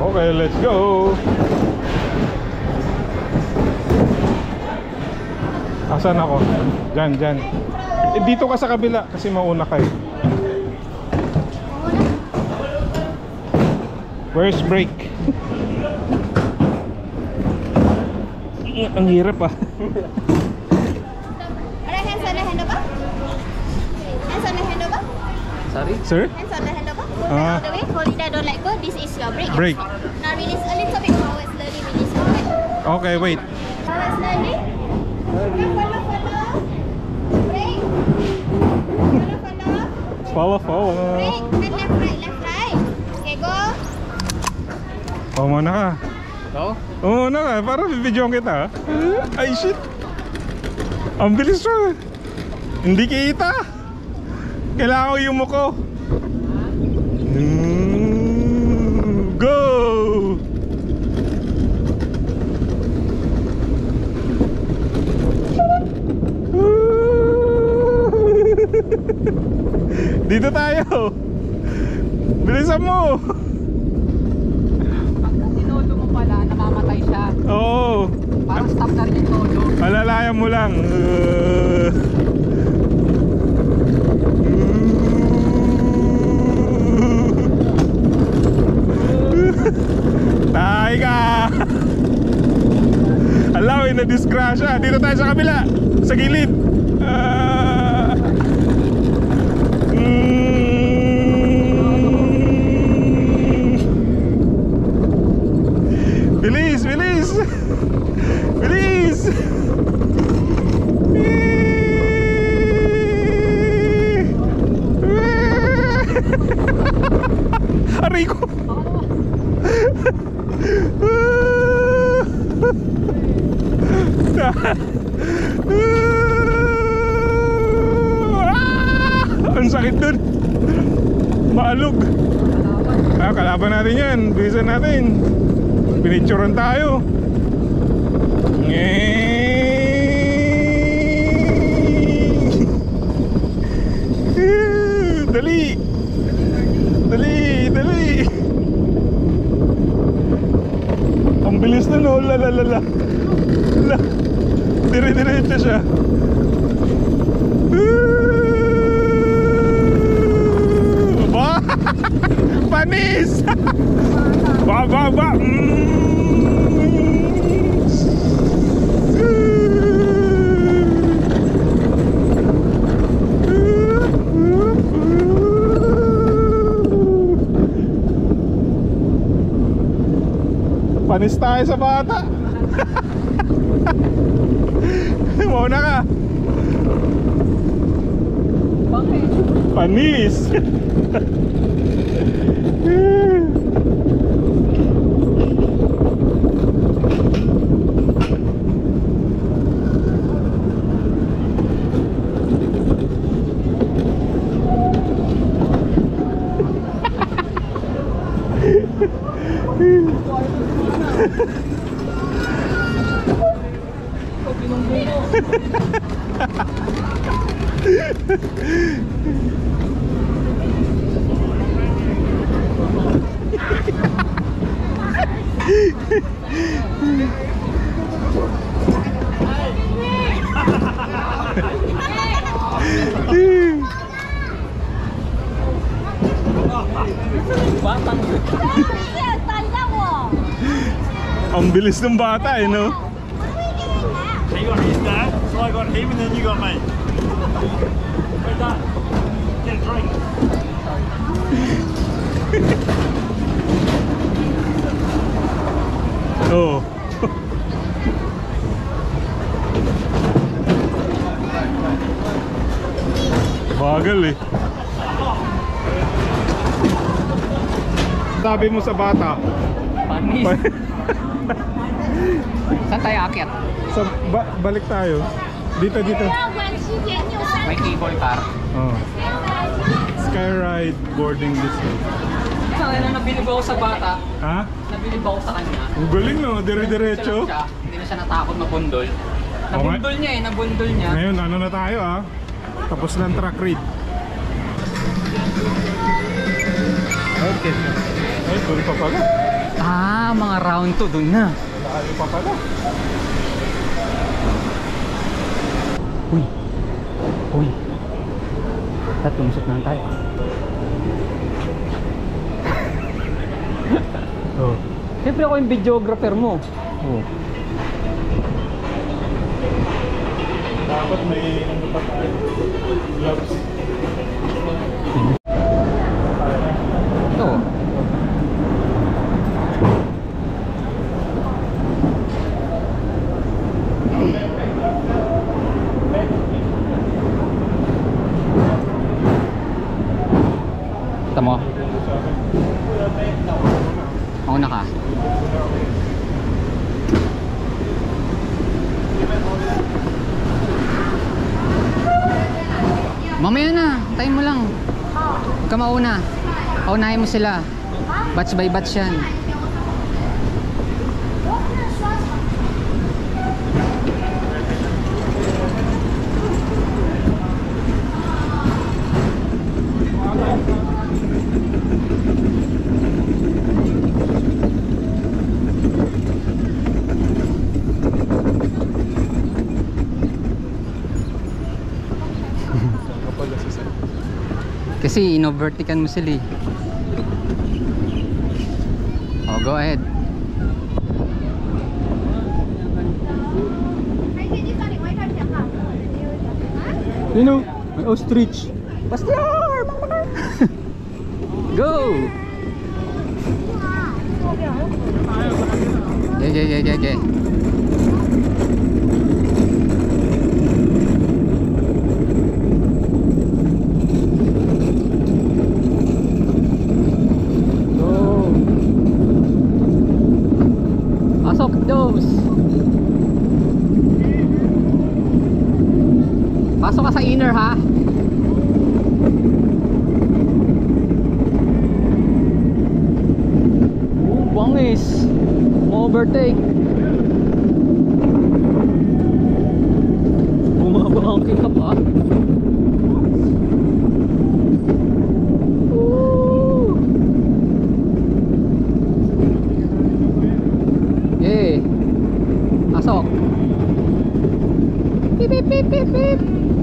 Okay, let's go. Asan ako? Diyan, diyan. Eh, dito ka sa kabila kasi mauna ka eh. Where's brake? Ang hirap ah. Hands on the handlebar. Hands on the handlebar. Sorry? Sir? Hands on the handlebar. Hold it all the way. Hold it down, don't let go. This is your brake. Brake. Now release a little bit forward, slowly release forward. Okay, wait. Forward slowly. Follow. Brake. Follow. Brake. And left, right. Okay, go. Muna ka. No? Muna ka, para bibidyoan kita. Ay shit. Ang bilis mo. Hindi kita. Kailangan ko yung muko. Go! Dito tayo. Bilisan mo. Pagka tinodo mo pala, namamatay siya. Oo. Parang stop na rin yung todo. Alalayan mo lang. Tayo ka. Alawin na disgrasya. Dito tayo sa kabila. Sa gilid. Bilis. Aray ko. Ang sakit dun. Maalog. Kalaban natin yan. Bilisan natin. Pinicturean tayo. Dali. Ang bilis na no. La. Dire-diretso siya. Panis. Ba. Panis tayo sa bata. Mauna ka. Bakit? Panis. Ang bilis ng bata eh, no? He got his dad, so I got him, and then you got me. We're done. Get a drink. Oo. Bagal eh. Sabi mo sa bata. Panis. Saan tayo akyat? Balik tayo. Dito. May cable car. Oh. Skyride boarding this way. Saan na nabilib ako sa bata? Ha? Nabilib ako sa kanya. Ang galing no, dire-diretso. Hindi na siya natakot mabundol. Nabundol niya eh, nabundol niya. Ngayon ano na tayo ah. Tapos ng track read. Okay. Ay, tuloy pa pala. Ah, mga round to dun na. Layo pa pala. Uy. Uy. Tumusot na tayo. Oh. Siyempre ako yung videographer mo. Oh. Dapat may ano pa tayo. Gloves. Ito. Ito mo. Mauna ka. Mamaya na, tayo mo lang. Huwag ka mauna. Paunahin mo sila. Batch by batch yan. Kasi inovertikan mo sila eh. Oh, go ahead. Sino? May ostrich. Pastor! Go! Yeah. Pasok dos. Pasok ka sa inner ha. Bangis. Overtake. Bumabang ka pa. Pasok. Pip pip pip pip pip.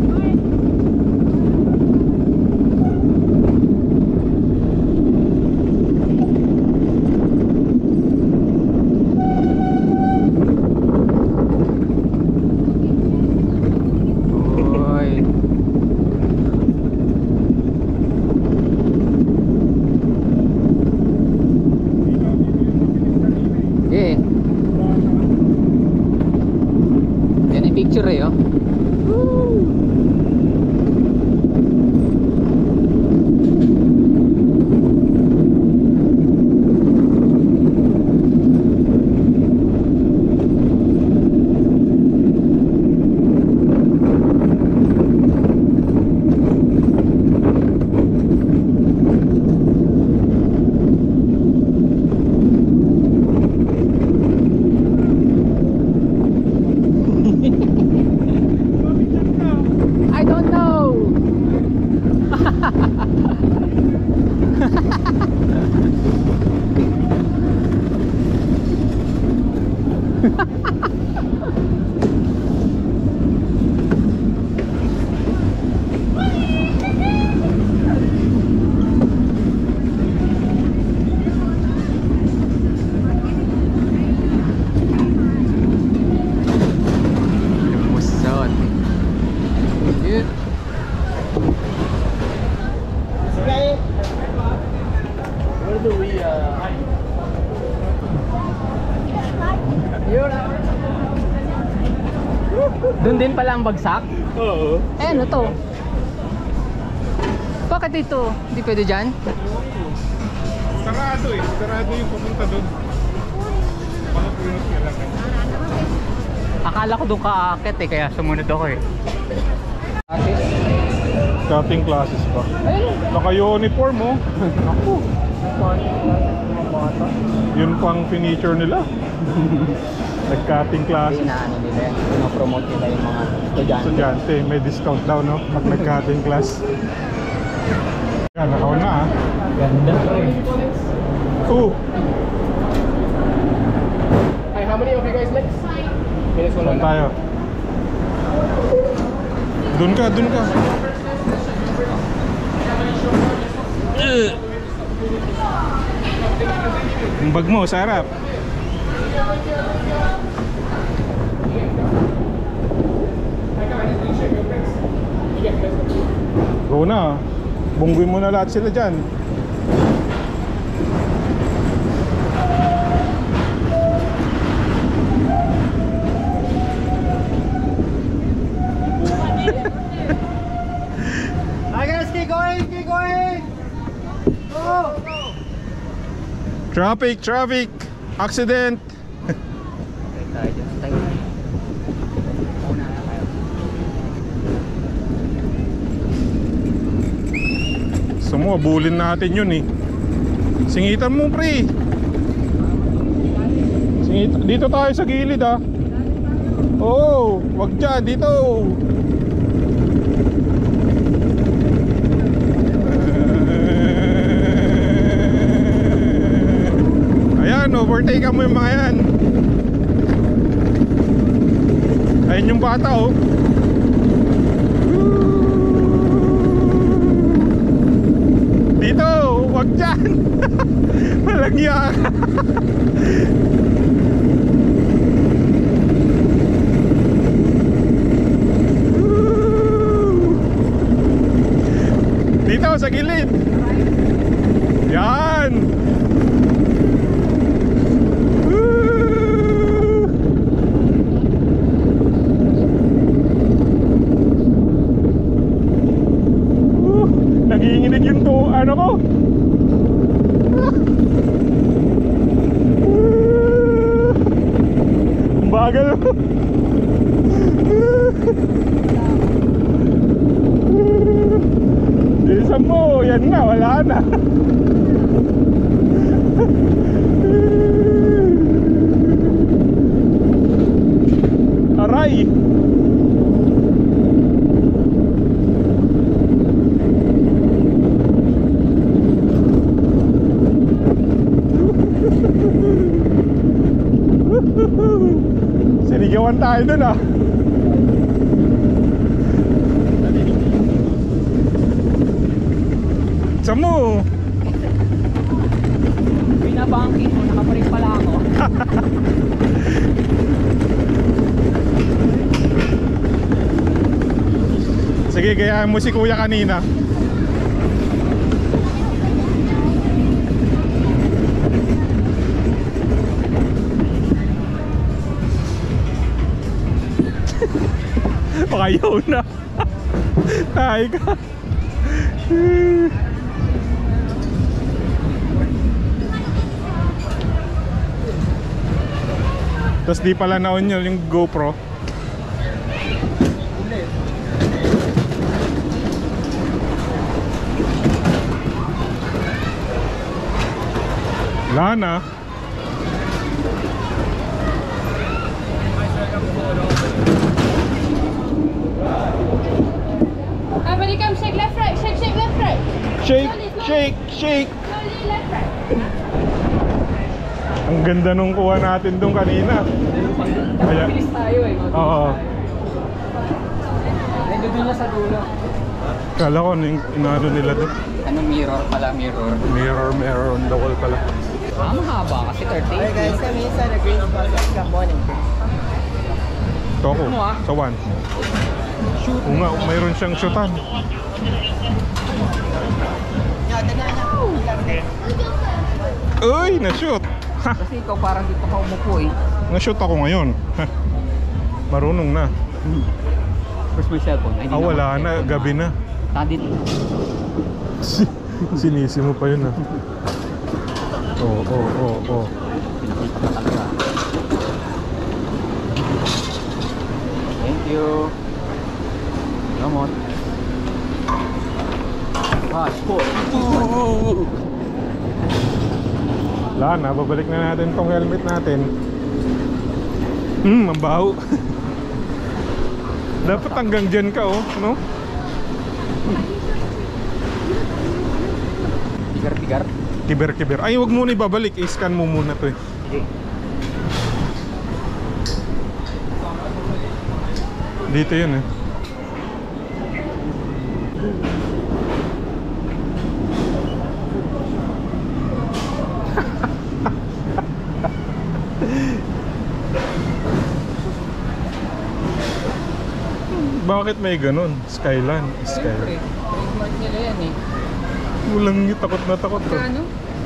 Oy. Yeah. Picture eh, oh. I don't know. Lumusot. Cute. Where do we hide? Doon din pala ang bagsak? Oo. Eh, ano to? Bakit ito? Hindi pwede dyan? Sarado eh. Sarado yung pupunta doon. Baka pinot ka lang eh. Akala ko doon kaakit eh, kaya sumunod ako eh. Cutting classes pa. Ayun. Naka-uniform oh. Ako. Yun pang furniture nila. Nag-cutting classes. Hindi na ano nila yan. Pinopromote nila yung mga estudyante. Estudyante, may discount daw no? Pag nag-cutting class. Yan, nakaw na ah. Ganda. Oh! Saan tayo? Doon ka, doon ka. Yung bag mo, sa harap. Go na. Bungguin mo na lahat sila dyan. Traffic, traffic, accident. Gusto mo, abulin natin yun eh. Singitan mo, pre. Dito tayo sa gilid ah. Oo, wag dyan, dito. Ayan, overtake mo yung mga yan. Ayun yung bata oh. Dito, wag dyan. Walang yak. Dito, sa gilid. Yan. Nanginginig yung to, ano ko? Ang bagal mo. Bilisan mo, yan na, wala na. Aray. Sinigawan tayo dun ah. Saan mo? Binabangking mo, nakaparin pala ako. Sige, gayaan mo si kuya kanina. Ayaw na. Ay ka. Tapos di pala na-on yun yung GoPro. Wala na. When you come, shake left, right. Shake, shake left, right. Shake, shake, shake. Slowly left, right. Ang ganda nung kuha natin doon kanina. Kaya, Bilis tayo eh. oo. Medyo doon na sa dulo. Kala ko ano yung inaano nila doon. Ano mirror pala, mirror. Mirror on the wall pala. Ah, mahaba kasi 30. Hey guys, kami inside the green spot. Good morning. Ito ako, Ano ah? sa 1. Oo nga, mayroon siyang shootan. Uy, na-shoot! Ha! Kasi ikaw parang dito ka umupo eh. Na-shoot ako ngayon. Ha. Marunong na. Where's my cellphone? Ay, di Ah, na wala ako. na, gabi na. Tadit. Sinisi mo pa yun ah. Oo. Pinakita ka talaga. Thank you. Gamot. Passport. Wala na, babalik na natin tong helmet natin. Ang baho. Dapat hanggang dyan ka oh, no? Tigar-tigar. Kiber-kiber. Ay, wag muna ibabalik. I-scan mo muna to eh. Sige. Dito yun eh. Bakit may ganun? Skyline. Siyempre, trademark nila yan eh. Walang takot na takot to. Kano?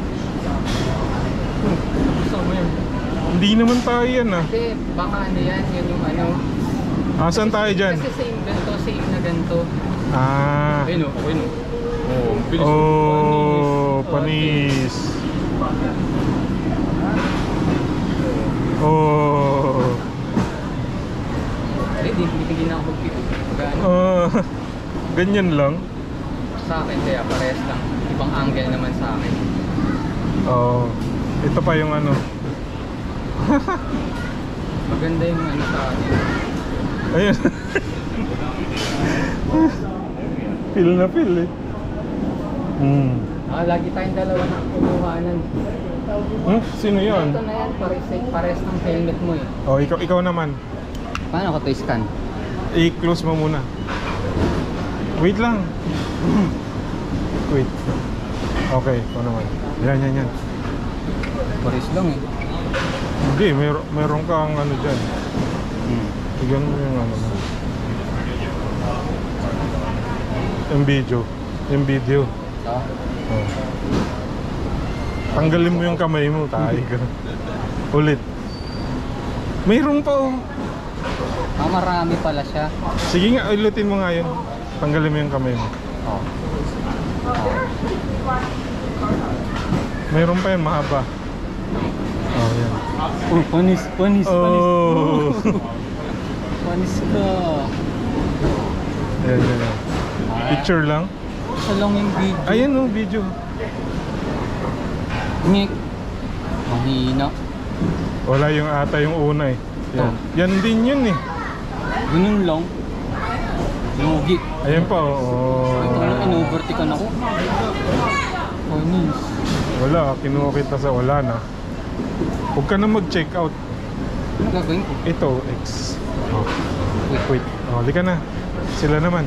Gusto mo yun? Hindi naman tayo yan ah. Hindi, baka ano yan, yun yung ano. Asan tayo dyan? Kasi same ganito, same na ganito. Ah. Ayun o, ayun o. Oh, bilis. Oh, panis. Oh. Ay, hindi na ako magpipig. Gano? Ganyan lang. Sa akin, kaya parehas lang. Ibang angle naman sa akin. Oh. Ito pa yung ano. Maganda yung ano sa akin. Ayun. Feel na feel eh. Lagi tayong dalawa na kumuhanan. Sino yun? Ito na yan, parehas ng helmet mo eh. Oh, ikaw naman. Paano ko to scan? I-close mo muna. Wait lang. Wait. Okay, ikaw naman. Yan. Parehas lang eh. Hindi, meron kang ano dyan. Tignan mo yung ano mo. Yung video. So, Oh. Tanggalin mo yung kamay mo, tayo ka. Ulit. Mayroon pa oh. marami pala siya. Sige nga, ulitin mo nga yun. Tanggalin mo yung kamay mo. Oh. Mayroon pa yun, mahaba. Oh, yan. Oh, panis. Oh. Panis ka. Yan. Picture lang. Isa lang yung video. Ayan oh, video. Ngik. Mahina. Wala yung ata yung una eh. Yan. Yan din yun eh. Ganun lang. Lugi. Ayan pa oh. Ito na, in-overtikan ako. Panis. Wala, kinuha kita sa wala na. Huwag ka na mag-check out. Ano gagawin ko? Ito, X. Oh. Wait. Oh, di ka na. Sila naman.